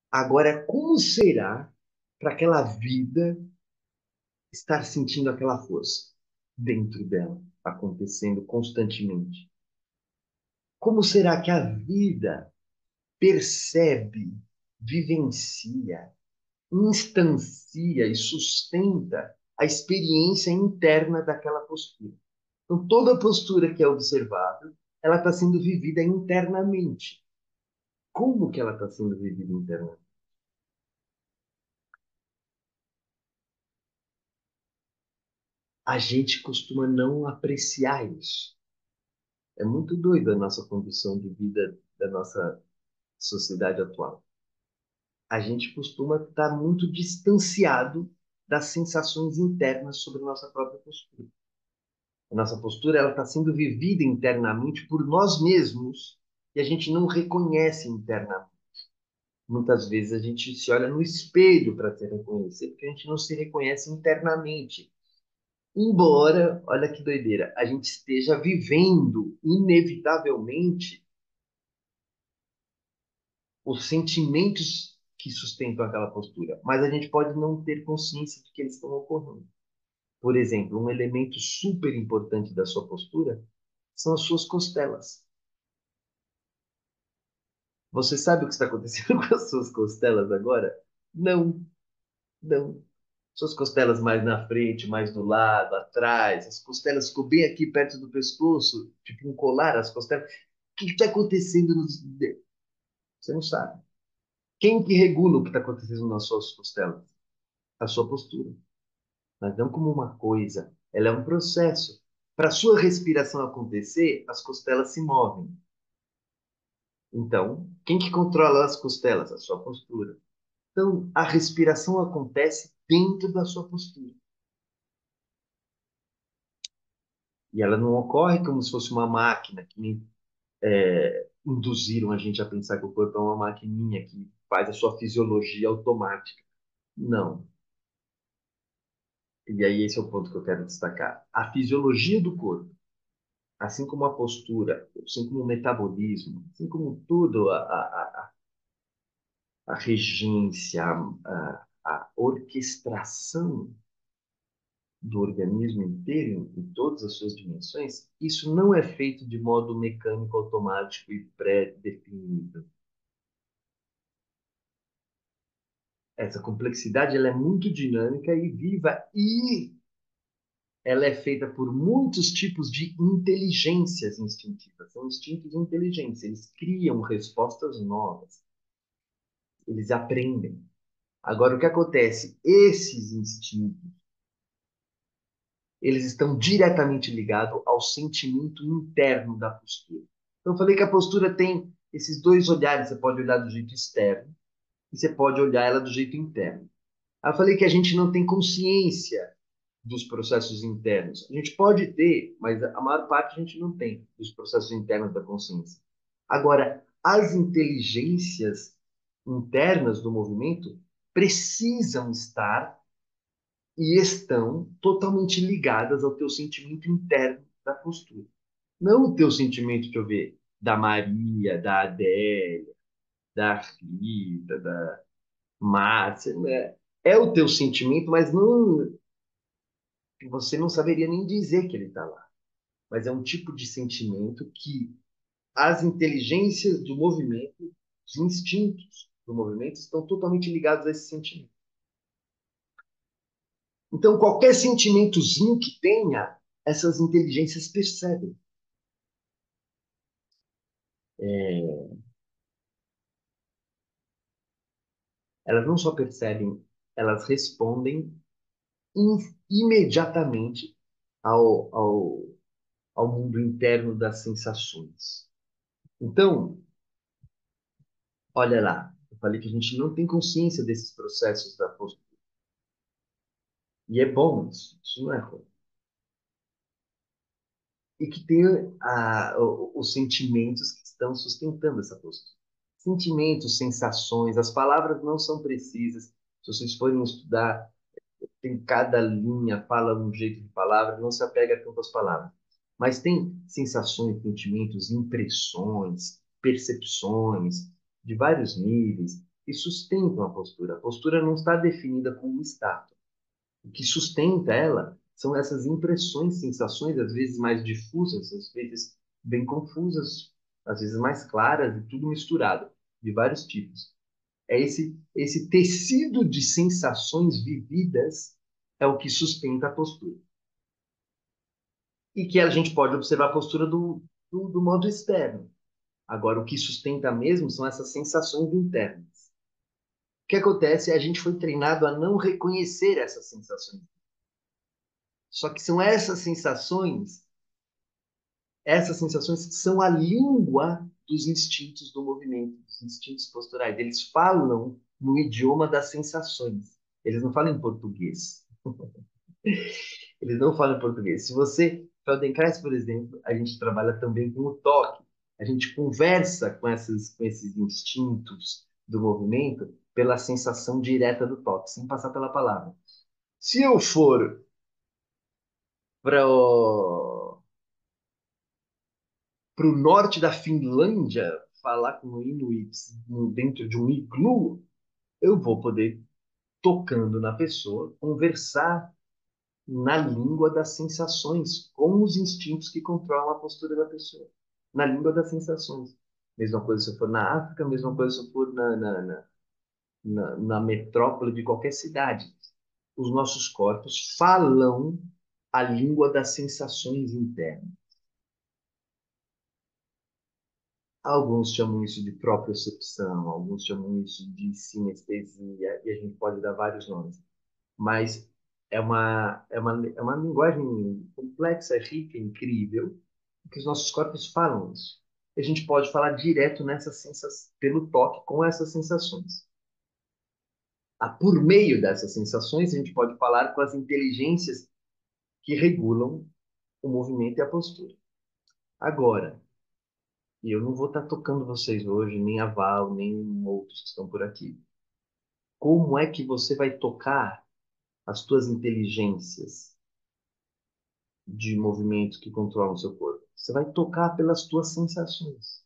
Agora, como será para aquela vida estar sentindo aquela força dentro dela, acontecendo constantemente? Como será que a vida percebe, vivencia, instancia e sustenta a experiência interna daquela postura? Então, toda postura que é observável, ela está sendo vivida internamente. Como que ela está sendo vivida internamente? A gente costuma não apreciar isso. É muito doido a nossa condição de vida da nossa sociedade atual. A gente costuma estar muito distanciado das sensações internas sobre a nossa própria postura. A nossa postura ela está sendo vivida internamente por nós mesmos e a gente não reconhece internamente. Muitas vezes a gente se olha no espelho para se reconhecer, porque a gente não se reconhece internamente. Embora, olha que doideira, a gente esteja vivendo, inevitavelmente, os sentimentos que sustentam aquela postura, mas a gente pode não ter consciência de que eles estão ocorrendo. Por exemplo, um elemento super importante da sua postura são as suas costelas. Você sabe o que está acontecendo com as suas costelas agora? Não, não. Suas costelas mais na frente, mais do lado, atrás. As costelas ficou bem aqui perto do pescoço, tipo um colar, as costelas. O que está acontecendo nos... Você não sabe. Quem que regula o que está acontecendo nas suas costelas? A sua postura. Mas não como uma coisa. Ela é um processo. Para a sua respiração acontecer, as costelas se movem. Então, quem que controla as costelas? A sua postura. Então, a respiração acontece dentro da sua postura. E ela não ocorre como se fosse uma máquina, que nem induziram a gente a pensar que o corpo é uma maquininha que faz a sua fisiologia automática. Não. E aí esse é o ponto que eu quero destacar. A fisiologia do corpo, assim como a postura, assim como o metabolismo, assim como tudo, a regência, a orquestração do organismo inteiro, em todas as suas dimensões, isso não é feito de modo mecânico, automático e pré-definido. Essa complexidade ela é muito dinâmica e viva e ela é feita por muitos tipos de inteligências instintivas. São instintos inteligentes, eles criam respostas novas, eles aprendem. Agora, o que acontece? Esses instintos, eles estão diretamente ligados ao sentimento interno da postura. Então, eu falei que a postura tem esses dois olhares. Você pode olhar do jeito externo e você pode olhar ela do jeito interno. Aí eu falei que a gente não tem consciência dos processos internos. A gente pode ter, mas a maior parte a gente não tem dos processos internos da consciência. Agora, as inteligências internas do movimento precisam estar e estão totalmente ligadas ao teu sentimento interno da postura. Não o teu sentimento, deixa eu ver, da Maria, da Adélia, da Rita, da Márcia. Né? É o teu sentimento, mas não, você não saberia nem dizer que ele está lá. Mas é um tipo de sentimento que as inteligências do movimento, os instintos do movimento estão totalmente ligados a esse sentimento. Então, qualquer sentimentozinho que tenha, essas inteligências percebem. É, elas não só percebem, elas respondem imediatamente ao mundo interno das sensações. Então, olha lá, eu falei que a gente não tem consciência desses processos da postura. E é bom isso não é ruim. E que tem os sentimentos que estão sustentando essa postura. Sentimentos, sensações, as palavras não são precisas. Se vocês forem estudar, tem cada linha, fala um jeito de palavra, não se apega tanto às palavras. Mas tem sensações, sentimentos, impressões, percepções de vários níveis. que sustentam a postura. A postura não está definida como uma estátua. O que sustenta ela são essas impressões, sensações, às vezes mais difusas, às vezes bem confusas, às vezes mais claras, e tudo misturado, de vários tipos. É esse tecido de sensações vividas é o que sustenta a postura. E que a gente pode observar a postura do modo externo. Agora, o que sustenta mesmo são essas sensações internas. O que acontece é a gente foi treinado a não reconhecer essas sensações. Só que são essas sensações que são a língua dos instintos do movimento, dos instintos posturais. Eles falam no idioma das sensações. Eles não falam em português. Eles não falam em português. Se você, Feldenkrais, por exemplo, a gente trabalha também com o toque. A gente conversa com esses instintos do movimento pela sensação direta do toque, sem passar pela palavra. Se eu for para o norte da Finlândia falar com inuits dentro de um iglu, eu vou poder, tocando na pessoa, conversar na língua das sensações, com os instintos que controlam a postura da pessoa. Na língua das sensações. Mesma coisa se eu for na África, mesma coisa se eu for na metrópole de qualquer cidade. Os nossos corpos falam a língua das sensações internas. Alguns chamam isso de propriocepção, alguns chamam isso de sinestesia, e a gente pode dar vários nomes. Mas é uma linguagem complexa, rica, incrível, que os nossos corpos falam isso. A gente pode falar direto nessas sensações, pelo toque, com essas sensações. Por meio dessas sensações, a gente pode falar com as inteligências que regulam o movimento e a postura. Agora, e eu não vou estar tocando vocês hoje, nem a Val, nem outros que estão por aqui. Como é que você vai tocar as tuas inteligências de movimento que controlam o seu corpo? Você vai tocar pelas tuas sensações.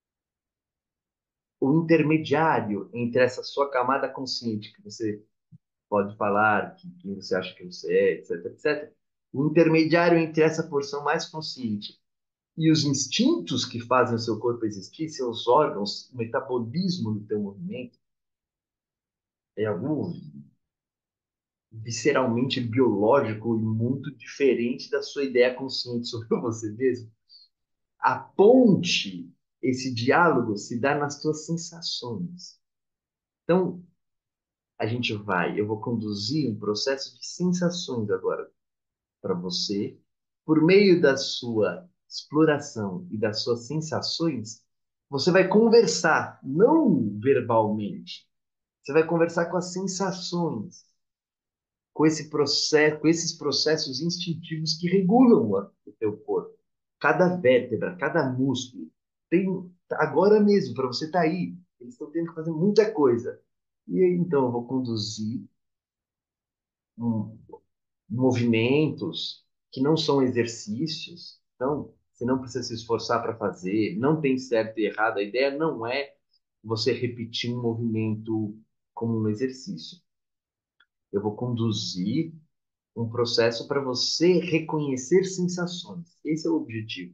O intermediário entre essa sua camada consciente, que você pode falar, que você acha que você é, etc, etc. O intermediário entre essa porção mais consciente e os instintos que fazem o seu corpo existir, seus órgãos, o metabolismo do teu movimento, é algo visceralmente biológico e muito diferente da sua ideia consciente sobre você mesmo. A ponte, esse diálogo, se dá nas tuas sensações. Então, eu vou conduzir um processo de sensações agora para você, por meio da sua exploração e das suas sensações, você vai conversar, não verbalmente. Você vai conversar com as sensações, com esse processo, com esses processos instintivos que regulam o teu corpo. Cada vértebra, cada músculo tem agora mesmo para você estar aí. Eles estão tendo que fazer muita coisa. E aí, então eu vou conduzir um, movimentos que não são exercícios. Então, você não precisa se esforçar para fazer, não tem certo e errado. A ideia não é você repetir um movimento como um exercício. Eu vou conduzir um processo para você reconhecer sensações. Esse é o objetivo.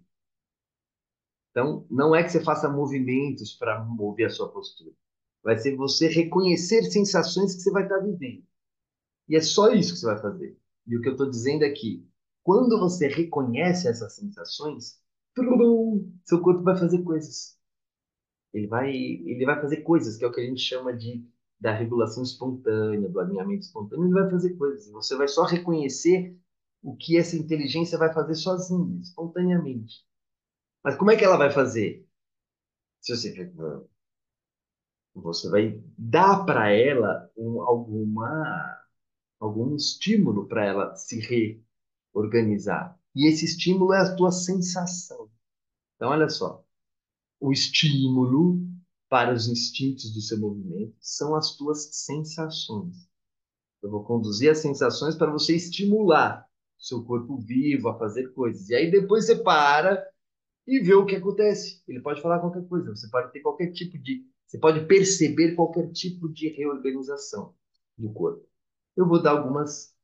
Então, não é que você faça movimentos para mover a sua postura. Vai ser você reconhecer sensações que você vai estar vivendo. E é só isso que você vai fazer. E o que eu estou dizendo é que, quando você reconhece essas sensações, turum, seu corpo vai fazer coisas. Ele vai fazer coisas, que é o que a gente chama da regulação espontânea, do alinhamento espontâneo. Ele vai fazer coisas. Você vai só reconhecer o que essa inteligência vai fazer sozinha, espontaneamente. Mas como é que ela vai fazer? Se você vai dar para ela algum estímulo para ela se reorganizar. E esse estímulo é a tua sensação. Então, olha só, o estímulo para os instintos do seu movimento são as tuas sensações. Eu vou conduzir as sensações para você estimular o seu corpo vivo a fazer coisas. E aí depois você para e vê o que acontece. Ele pode falar qualquer coisa, você pode ter qualquer tipo de Você pode perceber qualquer tipo de reorganização do corpo. Eu vou dar algumas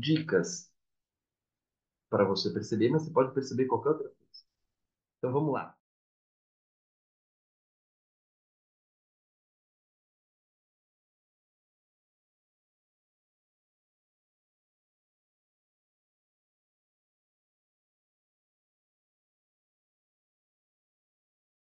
dicas para você perceber, mas você pode perceber qualquer outra coisa. Então vamos lá.